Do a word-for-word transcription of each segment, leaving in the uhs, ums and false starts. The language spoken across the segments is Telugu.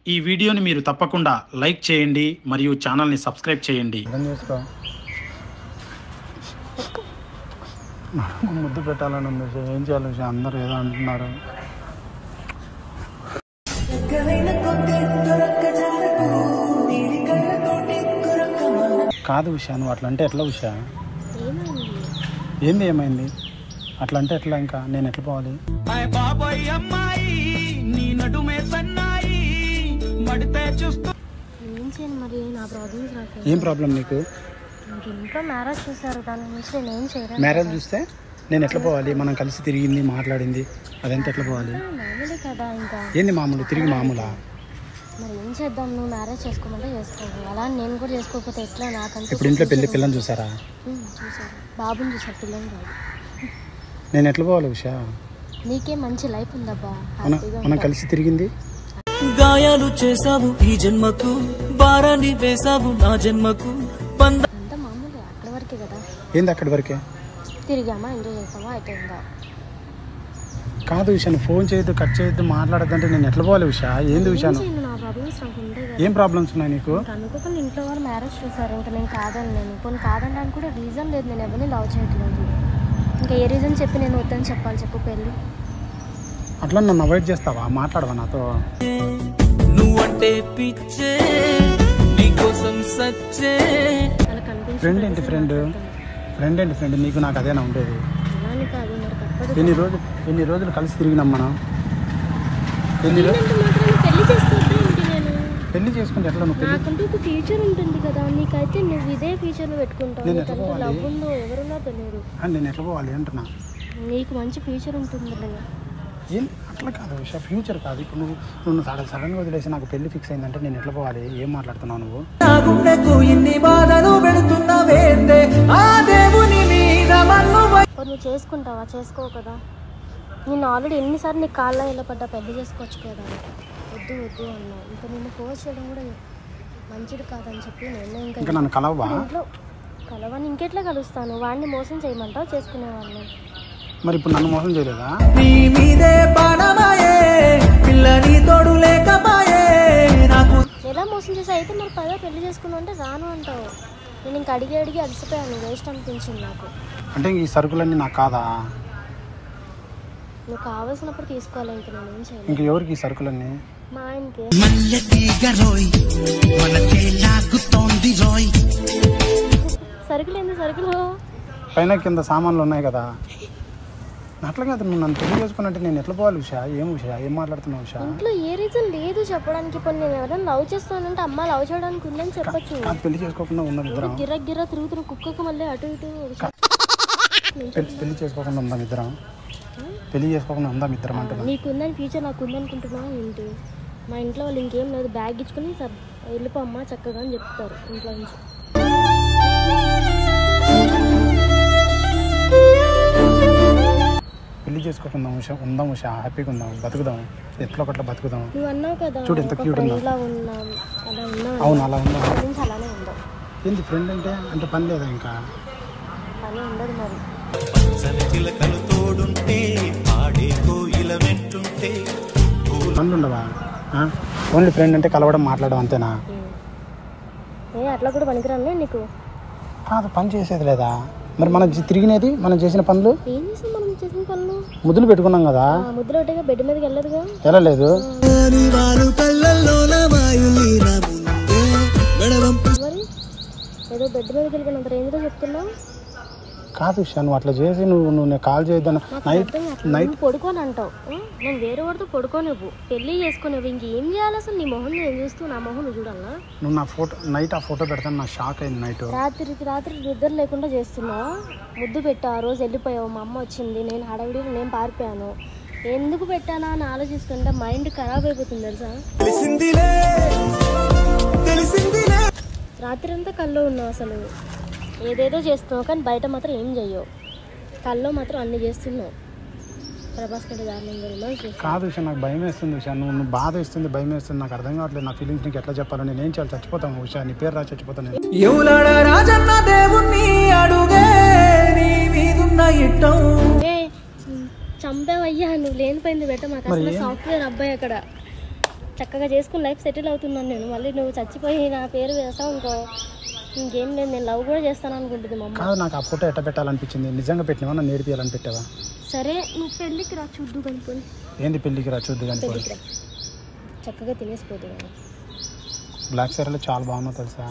ఈ వీడియోని మీరు తప్పకుండా లైక్ చేయండి మరియు ఛానల్ని సబ్స్క్రైబ్ చేయండి. ముద్దు పెట్టాలని ఉంది, ఏం చేయాలి అందరూ ఏదో అంటున్నారు. కాదు ఉషా, నువ్వు అట్లా అంటే ఎట్లా ఉషా? ఏంది ఏమైంది? అట్లా అంటే ఎట్లా? ఇంకా నేను ఎట్లా పోవాలి? ఏం ప్రాబ్లం నీకు? మ్యారేజ్ చూస్తే నేను ఎట్లా పోవాలి? మనం కలిసి తిరిగింది మాట్లాడింది అదంతా ఎట్లా పోవాలి? ఏంది మామూలు? తిరిగి మామూలా? మరి ఏం చేద్దాం, నువ్వు మ్యారేజ్ చేసుకోమంటే చేసుకోవాలి, అలా నేను కూడా చేసుకోకపోతే ఎట్లా? నాకంటే ఇప్పుడు ఇంట్లో పెళ్లి పిల్లని చూసారా? చూసారు, బాబుని చూసారు, పిల్లని కాదు. నేను ఎట్లా పోవాలి ఉషా? నీకే మంచి లైఫ్ ఉందబ్బా, మనం కలిసి తిరిగింది. గాయాలు చేసావు ఈ జన్మకు, భారాన్ని వేసావు నా జన్మకు. అంతా మామూలు, అక్కడి వరకే కదా. ఏంది అక్కడి వరకే? తిరిగామా, ఎంజాయ్ చేసామా, అయిపోయిందా? కాదు ఉషా, నువ్వు ఫోన్ చేయొద్దు, కట్ చేయొద్దు, మాట్లాడద్దంటే నేను ఎట్లా పోవాలి ఉషా? ఏంది ఉషా? ఏం ప్రాబ్లమ్స్ ఉన్నాయి నీకు? అనుకోకుండా ఇంట్లో వాళ్ళు మ్యారేజ్ చూసారు, ఇంకా నేను కాదని, నేను కొన్ని కాదనడానికి కూడా రీజన్ లేదు. నేను ఎవరిని లవ్ చేయట్లేదు, ఇంకా ఏ రీజన్ చెప్పి నేను వద్దని చెప్పాలి చెప్పు? పెళ్ళి అట్లా నన్ను అవాయిడ్ చేస్తావా? మాట్లాడవా నాతో? నువ్వంటే పిచ్చే, నీకోసం సచ్చే. ఫ్రెండ్ ఏంటి ఫ్రెండ్? ఫ్రెండ్ ఏంటి ఫ్రెండ్? నీకు నాకు అదేనా ఉండేది? అలాని కాదు, మరి తప్పదు. ఎన్ని రోజులు ఎన్ని రోజులు కలిసి తిరిగినాం మనం? ఎన్ని రోజులు పెళ్లి చేసుకుంటే నేను పెళ్లి చేసుకుంటే ఎట్లా? నువ్వు పెళ్లి నాకంటే ఒక ఫ్యూచర్ ఉంటుంది కదా, నీకైతే నువ్వు ఇదే ఫ్యూచర్లో పెట్టుకుంటావు. నీకంటే లవ్ ఉందో ఎవరున్నా తెలియదు. నేను ఎట్లా పోవాలి అంటున్నా? నీకు మంచి ఫ్యూచర్ ఉంటుంది లేదా? ఏం అట్లా కాదు విషయం, ఫ్యూచర్ కాదు. ఇప్పుడు నువ్వు నువ్వు సడన్ సడన్గా వదిలేసి నాకు పెళ్లి ఫిక్స్ అయిందంటే నేను ఎట్లా పోవాలి? ఏం మాట్లాడుతున్నావు నువ్వు? నువ్వు చేసుకుంటావా? చేసుకోవు కదా. నేను ఆల్రెడీ ఎన్నిసార్లు నీ కాళ్ళ ఇలా పడ్డా, పెళ్లి చేసుకోవచ్చు కదా. వద్దు వద్దు అన్నా, ఇంకా నిన్ను ఫోర్స్ చేయడం కూడా మంచిది కాదని చెప్పి నేను ఇంకా ఇంకా నన్ను కలవా? ఇంట్లో కలవని ఇంకెట్లా కలుస్తాను? వాడిని మోసం చేయమంటావు? చేసుకునేవాడిని. మరి ఇప్పుడు నన్ను మోసం చేయలేదా? ఎలా మోసం చేసి అయితే మరి పదే పెళ్లి చేసుకున్నావు అంటే రాను అంటావు. నేను ఇంక అడిగి అడిగి అలసిపోయాను, వేస్ట్ అనిపించింది నాకు. అంటే ఈ సరుకులన్నీ నాకు కాదా? నువ్వు కావాల్సినప్పుడు తీసుకోవాలి, ఇంక నేను ఏం చేయాలి? ఇంక ఎవరికి ఈ సరుకులన్నీ? మా ఆయనకి. సరుకులు ఏంది? సరుకులు పైన కింద సామాన్లు ఉన్నాయి కదా. అట్లా కాదు, నువ్వు నన్ను పెళ్లి చేసుకున్నట్టు నేను ఎట్లా పోవాలి ఉషా? ఏం ఉషా, ఏం మాట్లాడుతున్నావు ఉషా? ఇంట్లో ఏ రీజన్ లేదు చెప్పడానికి. ఇప్పుడు నేను ఎవరైనా లవ్ చేస్తానంటే అమ్మ లవ్ చేయడానికి ఉందని చెప్పచ్చు. పెళ్లి చేసుకోకుండా ఉన్నది ఇద్దరం. గిర్ర గిర్ర తిరుగుతున్న కుక్కకు మళ్ళీ అటు ఇటు. పెళ్లి చేసుకోకుండా ఉందాం ఇద్దరం. పెళ్లి చేసుకోకుండా ఉందాం ఇద్దరం అంటున్నా. నీకుందని ఫ్యూచర్ నాకు ఉందనుకుంటున్నావా ఏంటి? మా ఇంట్లో వాళ్ళు ఇంకేం లేదు, బ్యాగ్ ఇచ్చుకుని సార్ వెళ్ళిపో అమ్మ చక్కగా అని చెప్తారు ఇంట్లో నుంచి. పెళ్లి చేసుకోకుండా ఉషా, ఉందాం ఉషా, హ్యాపీగా ఉందాం, బతుకుదాం, ఎట్లా ఒకట్లా బతుకుదాం. నువ్వు అన్నావు కదా చూడు ఎంత క్యూట్ ఉందా. అవును, అలా ఉందా? అలానే ఉందా? ఏంటి ఫ్రెండ్ అంటే? అంటే పని లేదా? ఇంకా పని ఉండదు మరి. పనులు ఉండవా? ఓన్లీ ఫ్రెండ్ అంటే కలవడం, మాట్లాడడం అంతేనా? ఏ అట్లా కూడా పనికిరాను నీకు? కాదు, పని చేసేది లేదా? మరి మనం తిరిగినది, మనం చేసిన పనులు ఏం చేసాం? మనం చేసిన పనులు ముద్దులు పెట్టుకున్నాం కదా. ముద్దులు పెట్టగా బెడ్ మీదకి వెళ్ళదుగా. వెళ్ళలేదు. మరి ఏదో బెడ్ మీదకి వెళ్ళిపోయినంత రేంజ్లో చెప్తున్నావు. కాదు ఉషా, నువ్వు అట్లా చేసి నువ్వు నువ్వు కాల్ చేయొద్దని నైట్ నైట్ పడుకోని అంటావు. నేను వేరే వాడితో పడుకోనివ్వు, పెళ్ళి చేసుకునేవు. ఇంకేం చేయాలి అసలు? నీ మొహం నేను చూస్తూ నా మొహం నువ్వు చూడాలా? నువ్వు నా ఫోటో నైట్ ఆ ఫోటో పెడతాను, నా షాక్ అయింది. నైట్ రాత్రికి రాత్రి నిద్ర లేకుండా చేస్తున్నావు. ముద్దు పెట్టా, ఆ రోజు వెళ్ళిపోయావు, మా అమ్మ వచ్చింది, నేను హడావిడిలో నేను పారిపోయాను. ఎందుకు పెట్టానా అని ఆలోచిస్తుంటే మైండ్ ఖరాబ్ అయిపోతుంది తెలుసా. రాత్రి అంతా కల్లో ఉన్నావు, అసలు ఏదేదో చేస్తున్నావు కానీ బయట మాత్రం ఏం చెయ్యవు. కల్లో మాత్రం అన్ని చేస్తున్నావు. ప్రభాస్ కంటే దారుణంగా కాదు ఉషా, నాకు భయం వేస్తుంది ఉషా. నువ్వు నువ్వు బాధ వేస్తుంది, భయం వేస్తుంది, నాకు అర్థం కావట్లేదు. నా ఫీలింగ్స్ నీకు ఎట్లా చెప్పాలో? నేను ఏం చేయాలి? చచ్చిపోతాను ఉషా, నీ పేరు రా చచ్చిపోతాను. చంపేవయ్యా, నువ్వు లేనిపోయింది పెట్ట. మాకు అసలు సాఫ్ట్వేర్ అబ్బాయి అక్కడ చక్కగా చేసుకుని లైఫ్ సెటిల్ అవుతున్నాను నేను. మళ్ళీ నువ్వు చచ్చిపోయి నా పేరు వేస్తావు ఇంకో ఇంకేం లేదు. నేను లవ్ కూడా చేస్తాను అనుకుంటుంది మా అమ్మ. కాదు, నాకు ఆ ఫోటో ఎట్ట పెట్టాలనిపించింది. నిజంగా పెట్టినావా, నన్ను నేర్పియాలని పెట్టావా? సరే నువ్వు పెళ్ళికి రా చూద్దు కనుక్కొని. ఏంది పెళ్ళికి రా చూద్దు కానీ పెళ్ళికి రా చక్కగా తినేసిపోదు కానీ. బ్లాక్ సారీలో చాలా బాగున్నావు తెలుసా.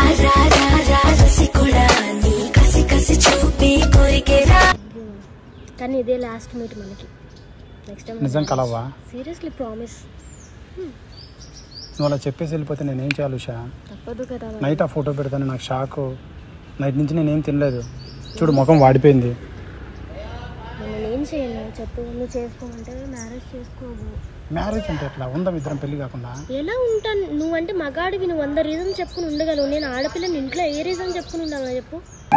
కానీ ఇదే లాస్ట్ మీట్ మనకి. నెక్స్ట్ టైం నిజం కలవా? Seriously promise. నువ్వు అలా చెప్పేసి వెళ్ళిపోతే నేనేం చేయాలి ఉషా? తప్పదు కదా. నైట్ ఆ ఫోటో పెడతాను, నాకు షాక్. నైట్ నుంచి నేనేం తినలేదు. చూడు ముఖం వాడిపోయింది. నేను ఏం చేయను చెప్పు. నువ్వు చేసుకోమంటే మ్యారేజ్ చేసుకోవు. మ్యారేజ్ అంటే ఎట్లా ఉందాం ఇద్దరం పెళ్లి కాకుండా? ఎలా ఉంటాను? నువ్వంటే మగాడివి, నువ్వు వంద రీజన్ చెప్పుకుని ఉండగలవు. నేను ఆడపిల్లని ఇంట్లో ఏ రీజన్ చెప్పుకుని ఉండాలా చెప్పు.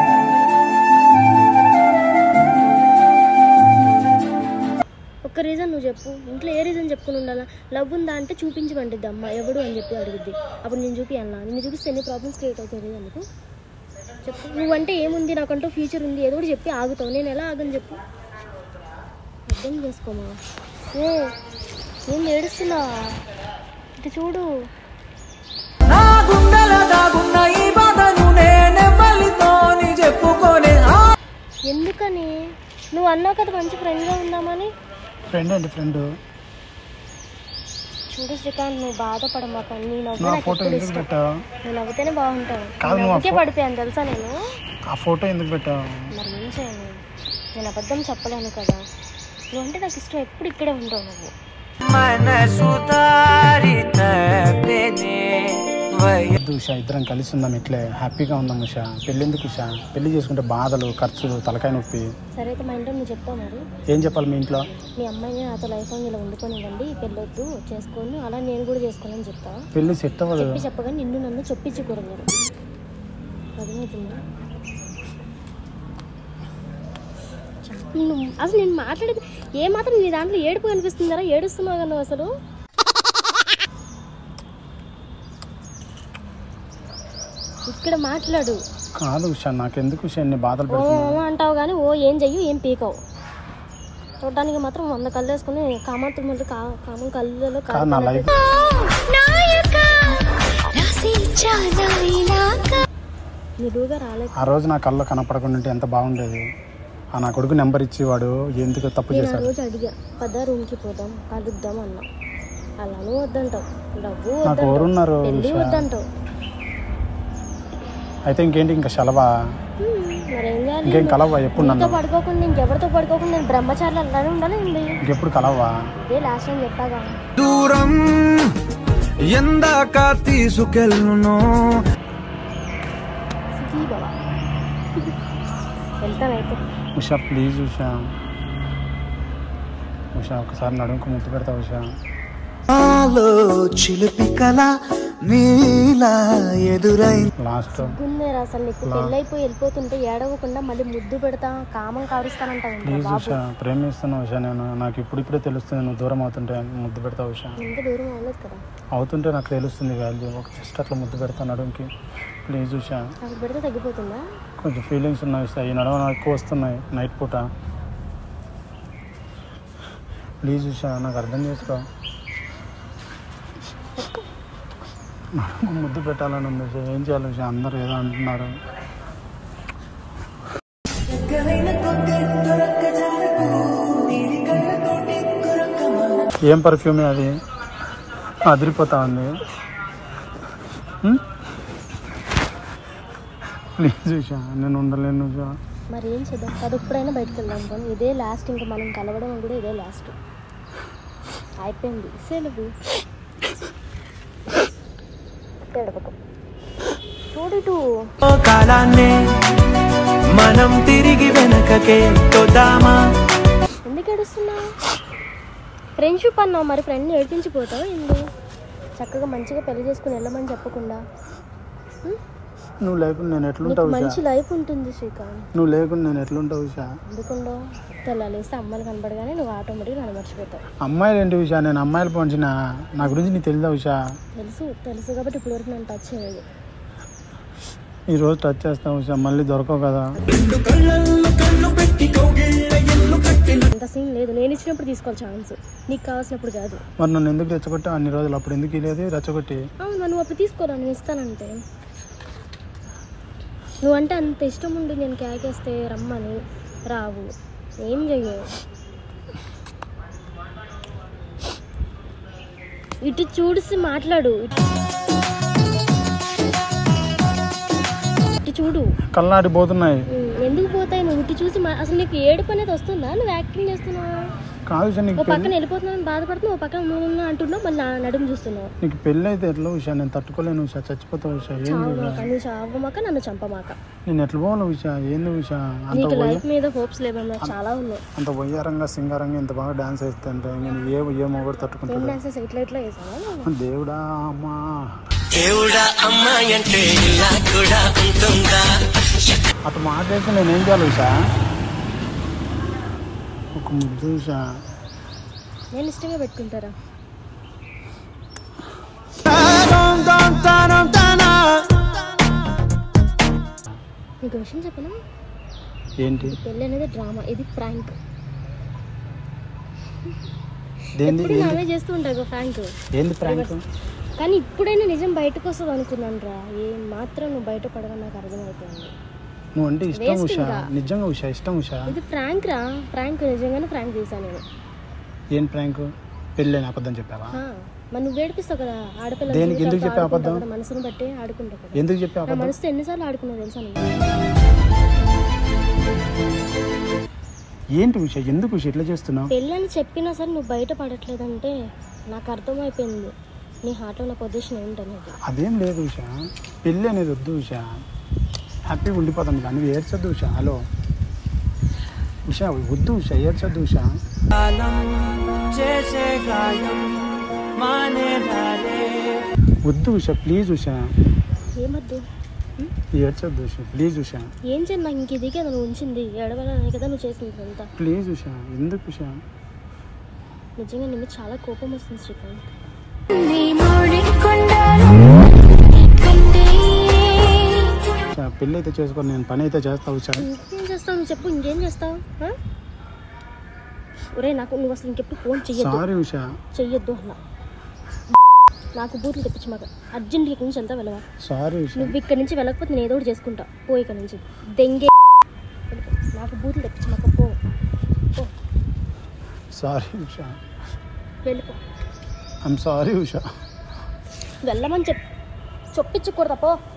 ఒక్క రీజన్ నువ్వు చెప్పు. ఇంట్లో ఏ రీజన్ చెప్పుకుని ఉండాలా? లవ్ ఉందా అంటే చూపించి పండిద్ది అమ్మ ఎవడు అని చెప్పి అడుగుద్ది. అప్పుడు నేను చూపియాలా? నేను చూపిస్తే ఎన్ని ప్రాబ్లమ్స్ క్రియేట్ అవుతుంది అందుకు చెప్పు. నువ్వంటే ఏముంది, నాకంటూ ఫ్యూచర్ ఉంది ఏదో ఒకటి చెప్పి ఆగుతావు. నేను ఎలా ఆగని చెప్పు. అర్థం చేసుకోమా. ఏ ఏం ఏడుస్తున్నా? ఇటు చూడు. ఎందుకని? నువ్వు అన్నావు కదా మంచి ఫ్రెండ్గా ఉందామని. ఫ్రెండ్ ఏంటి ఫ్రెండ్? చూడు శ్రీకాంత్, నువ్వు బాధపడమాక. నీ నవ్వు నువ్వు ఆ నాకు ఫోటో ఎప్పుడు ఎందుకు ఇష్టం. పెట్టావు? నువ్వు నవ్వుతేనే బాగుంటావు. కాదు, నువ్వు ఆ నవ్వుకే ఫో- పడిపోయాను తెలుసా నేను. ఆ ఫోటో ఎందుకు పెట్టావు? మరి ఏం చేయను, నేను అబద్ధం చెప్పలేను కదా. నువ్వు అంటే నాకు ఇష్టం, ఎప్పుడు ఇక్కడే ఉంటావు నువ్వు. ఉషా ఇద్దరం కలిసి ఉందాం, ఇట్లే హ్యాపీగా ఉందాం ఉషా. పెళ్ళి ఎందుకు ఉషా? పెళ్లి చేసుకుంటే బాధలు, ఖర్చులు, తలకాయ నొప్పి. సరే అయితే మా ఇంట్లో నువ్వు చెప్తావు మరి. ఏం చెప్పాలి మీ ఇంట్లో? మీ అమ్మాయిని నాతో లైఫ్ లాంగ్ ఇలా వండుకొని ఇవ్వండి, పెళ్ళొద్దు చేసుకొని, అలా నేను కూడా చేసుకోవాలని చెప్తావా? పెళ్లి సెట్ అవ్వదు. చెప్పి చెప్పగా నిన్ను నన్ను చొప్పించకూడదు. అర్థమవుతుందా? నువ్వు అసలు నేను మాట్లాడేది ఏ మాత్రం నీ దాంట్లో ఏడుపు అనిపిస్తుందరా? ఏడుస్తున్నావు కదా నువ్వు అసలు. ఇక్కడ మాట్లాడు. కాదు ఉషా, నాకెందుకు ఉషా ఎన్ని బాధలు ఓ పెడుతున్నావు? అంటావు కానీ ఓ ఏం చెయ్యు, ఏం పీకవు. చూడడానికి మాత్రం వంద కళ్ళు వేసుకుని కామంతులు మళ్ళీ కా కామం కళ్ళలో కాదు నా లైఫ్. నిలువుగా రాలేదు. ఆ రోజు నా కళ్ళు కనపడకుండా ఉంటే ఎంత బాగుండేది. ఆ నా కొడుకు నెంబర్ ఇచ్చి వాడు ఎందుకు తప్పు నేను ఆ చేశాడు? రోజు అడిగా పద రూమ్కి పోదాం కలుద్దాం అన్నా. అలానూ వద్దంటావు, డబ్బు నాకు వద్దంటావు, ఎవరున్నారు పెళ్ళి ఉషా? వద్దంటావు. అయితే ఇంకేంటి, ఇంకా సెలవా? మరేం చేయాలి? ఇంకేం కలవా? ఎప్పుడు నీతో నన్ను పడుకోకుండా ఇంకెవరితో పడుకోకుండా నేను బ్రహ్మచారులు అలానే ఉండాలి ఏంది? ఇంకెప్పుడు కలవా? ఇదే లాస్ట్ టైం చెప్పాగా. దూరం ఎందాక తీసుకెళ్ళును. సిటీ బాబా వెళ్తానైతే. ఉషా ప్లీజ్ ఉషా. ఉషా ఒకసారి నడుముకు ముద్దు పెడతా ఉషా. ఆలో చిలిపి కళ నీలా ఎదురై లాస్ట్ గుందేరా అసలు నీకు పెళ్ళైపోయి వెళ్ళిపోతుంటే ఏడవకుండా మళ్ళీ ముద్దు పెడతా కామం కారుస్తానంటావు. ప్లీజ్ ఉషా, ప్రేమిస్తున్నా ఉషా నేను. నాకు ఇప్పుడు ఇప్పుడే తెలుస్తుంది నువ్వు దూరం అవుతుంటే. ముద్దు పెడతా ఉషా. ఎంత దూరం అవ్వలేదు కదా. అవుతుంటే నాకు తెలుస్తుంది వాల్యూ. ఒక జస్ట్ అట్లా ముద్దు పెడతా నడుముకి. ప్లీజ్ ఉషా. అక్కడ పెడితే తగ్గిపోతుందా? కొంచెం ఫీలింగ్స్ ఉన్నాయి ఉషా. ఈ నడవ నాకు ఎక్కువ వస్తున్నాయి నైట్ పూట. ప్లీజ్ ఉషా, నాకు అర్థం చేసుకో. నాకు ముద్దు పెట్టాలని ఉంది ఉషా. ఏం చేయాలి ఉషా? అందరూ ఏదో అంటున్నారు. ఏం పర్ఫ్యూమే అది? అదిరిపోతా ఉంది. ప్లీజ్ ఉషా, నేను ఉండలేను ఉషా. మరి ఏం చేద్దాం? అది ఎప్పుడైనా బయటకు వెళ్దాం కానీ ఇదే లాస్ట్. ఇంకా మనం కలవడం కూడా ఇదే లాస్ట్. అయిపోయింది సెలవు. చూడు కాలాన్నే మనం తిరిగి వెనకకే తోదామా. ఎందుకు ఏడుస్తున్నావు? ఫ్రెండ్షిప్ అన్నావు, మరి ఫ్రెండ్ని ఏడిపించిపోతావు ఎందుకు? చక్కగా మంచిగా పెళ్లి చేసుకుని వెళ్ళమని చెప్పకుండా. నువ్వు లేకుండా నేను ఎట్లుంటావు ఉషా? మంచి లైఫ్ ఉంటుంది శ్రీకాంత్. నువ్వు లేకుండా నేను ఎట్లుంటావు ఉషా? ఎందుకుండో తెల్లాలేస్తే అమ్మాయిలు కనపడగానే నువ్వు ఆటోమేటిక్గా నన్ను మర్చిపోతావు. అమ్మాయిలు ఏంటి ఉషా? నేను అమ్మాయిలు పంచిన నా గురించి నీకు తెలుసా ఉషా? తెలుసు తెలుసు కాబట్టి ఇప్పుడు వరకు నన్ను టచ్ చేయలేదు. ఈ రోజు టచ్ చేస్తావు ఉషా, మళ్ళీ దొరకవు కదా. రెండు కళ్ళల్లో అంత సీన్ లేదు, నేను ఇచ్చినప్పుడు తీసుకోవాలి ఛాన్స్, నీకు కావాల్సినప్పుడు కాదు. మరి నన్ను ఎందుకు రెచ్చగొట్టా అన్ని రోజులు? అప్పుడు ఎందుకు లేదు రెచ్చగొట్టి? అవును, నువ్వు అప్పుడు తీసుకోరా, నేను ఇస్తానంటే. నువ్వంటే అంత ఇష్టం ఉండి నేను కేకేస్తే రమ్మని రావు, ఏం చెయ్యవు. ఇటు చూసి మాట్లాడు, ఇటు చూడు. కళ్ళాడి పోతున్నాయి. ఎందుకు పోతాయి? నువ్వు ఇటు చూసి అసలు నీకు ఏడుపు అనేది వస్తుందా? నువ్వు యాక్టింగ్ చేస్తున్నావా? కాదు సార్, నీకు ఓ పక్కన వెళ్ళిపోతున్నావు బాధపడుతున్నావు, ఓ పక్కన నువ్వు అంటున్నావు, మళ్ళీ నా నడుము చూస్తున్నావు. నీకు పెళ్ళి అయితే ఎట్లా ఉషా? నేను తట్టుకోలేను ఉషా, చచ్చిపోతావు ఉషా. ఏంది చావమాక, నువ్వు చావమాక, నన్ను చంపమాక. నేను ఎట్లా పోను ఉషా? ఏంది ఉషా? అంత నీకు లైఫ్ మీద హోప్స్ లేవన్నా, చాలా ఉన్నాయి. అంత వయ్యారంగా సింగారంగా ఇంత బాగా డాన్స్ వేస్తుంటే నేను ఏ ఏ మొగడు తట్టుకుంటాను? ఏం డాన్సెస్ ఇట్లా ఇట్లా వేసావా? దేవుడా అమ్మా, దేవుడా అమ్మాయి అంటే ఇలా కూడా ఉంటుందా? అటు మాట్లాడితే నేనేం చేయాలి ఉషా? ఒక ముద్దు ఉషా. నేను ఇష్టంగా పెట్టుకుంటారా? నీకు విషయం చెప్పనా? ఏంటి? పెళ్ళి అనేది డ్రామా, ఇది ఫ్రాంక్. దేంది? ఇప్పుడు నావే చేస్తూ ఉంటారు ఫ్రాంక్. ఏంది ఫ్రాంక్? కానీ ఇప్పుడైనా నిజం బయటకు వస్తుంది అనుకున్నాను రా. ఏం మాత్రం నువ్వు బయట పడవని నాకు అర్థమైపోయింది. నువ్వు అంటే ఇష్టం ఉషా, నిజంగా ఉషా, ఇష్టం ఉషా. ఇది ఫ్రాంక్ రా, ఫ్రాంక్, నిజంగానే ఫ్రాంక్ చేశాను నేను. ఏం ఫ్రాంక్? పెళ్ళైన అబద్ధం చెప్పావా? మరి నువ్వు ఏడిపిస్తావు కదా ఆడపిల్ల. దేనికి? ఎందుకు చెప్పే అబద్ధం? మనసును బట్టి ఆడుకుంటావు కదా. ఎందుకు చెప్పే నా అబద్ధం? మనసుతో ఎన్నిసార్లు ఆడుకున్నావు తెలుసా నువ్వు? ఏంటి ఉషా? ఎందుకు ఉషా ఇట్లా చేస్తున్నావు? పెళ్ళని చెప్పినా సరే నువ్వు బయట పడట్లేదంటే నాకు అర్థమైపోయింది నీ హార్ట్లో నా పొజిషన్ ఏంటనేది. అదేం లేదు ఉషా, పెళ్ళి అనేది వద్దు ఉషా, హ్యాపీగా ఉండిపోతాం కానీ నువ్వు ఏడ్చొద్దు ఉషా. హలో ఉషా, వద్దు ఉషా, ఏడ్చొద్దు ఉషా. వద్దు ఉషా, ప్లీజ్ ఉషా. ఏమద్దు? ఏడ్చొద్దు ఉషా, ప్లీజ్ ఉషా. ఏం చేయండి, నాకు ఇంక ఇదే కదా నువ్వు ఉంచింది, ఏడవలని కదా నువ్వు చేసింది అంతా. ప్లీజ్ ఉషా, ఎందుకు ఉషా? నిజంగా నిన్ను చాలా కోపం వస్తుంది శ్రీకాంత్. పెళ్ళి అయితే చేసుకో, నేను పని అయితే చేస్తావు ఉషా. ఇంకేం చేస్తావు నువ్వు చెప్పు, ఇంకేం చేస్తావు? ఒరే నాకు నువ్వు అసలు ఇంకెప్పుడు ఫోన్ చెయ్యొద్దు. సారీ ఉషా. చెయ్యొద్దు అలా. నాకు బూతులు తెప్పించి మాకు అర్జెంట్ ఇక్కడి నుంచి అంతా వెళ్ళవా? సారీ ఉషా. నువ్వు ఇక్కడి నుంచి వెళ్ళకపోతే నేను ఏదో ఒకటి చేసుకుంటా. పో ఇక్కడి నుంచి, దెంగే. నాకు బూతులు తెప్పించి మాకు పో పో. సారీ ఉషా. వెళ్ళిపో. I'm sorry Usha. వెళ్ళమని చెప్పి చొప్పించకూడదా? పో.